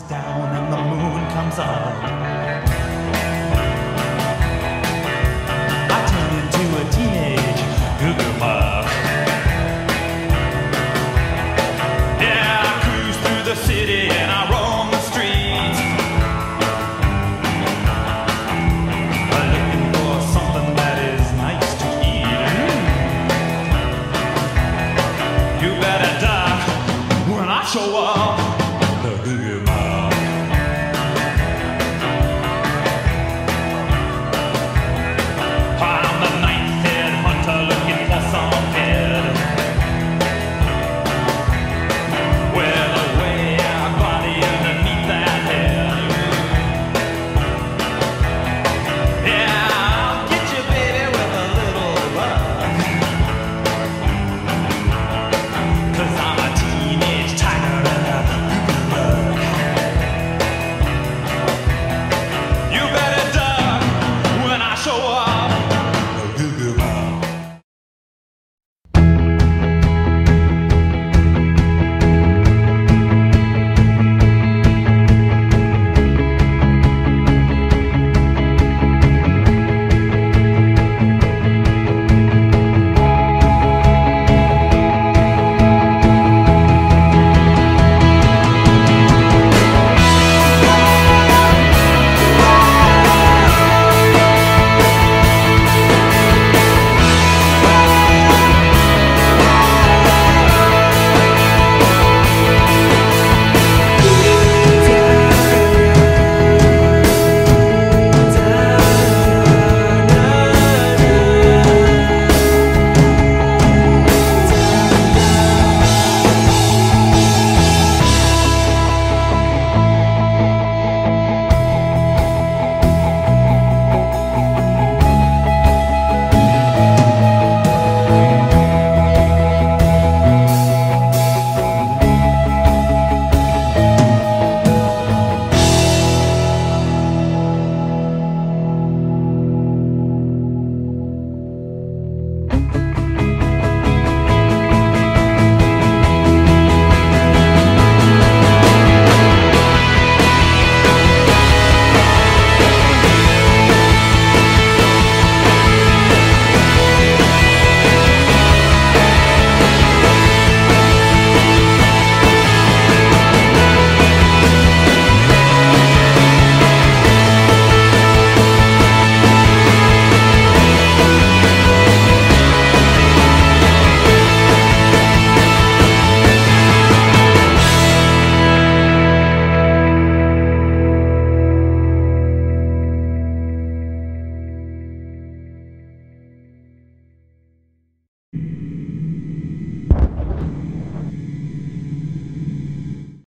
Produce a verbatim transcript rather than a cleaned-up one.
down and the moon comes up. I turn into a teenage hooker pup. Yeah, I cruise through the city and I roam the streets, looking for something that is nice to eat. You better die when I show up.